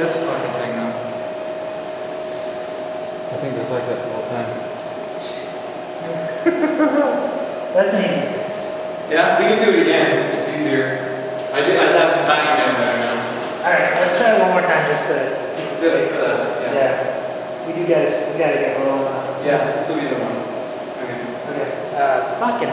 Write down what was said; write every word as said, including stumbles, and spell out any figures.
This fucking thing though. I think it's like that the whole time. That's an easy fix. Yeah, we can do it again. It's easier. I did. I have the timing down better now. Alright, let's try it one more time just to... Just for that. Yeah. Yeah. We do gotta, we gotta get rolling. Yeah. This will be the one. Okay. Okay. Uh, fucking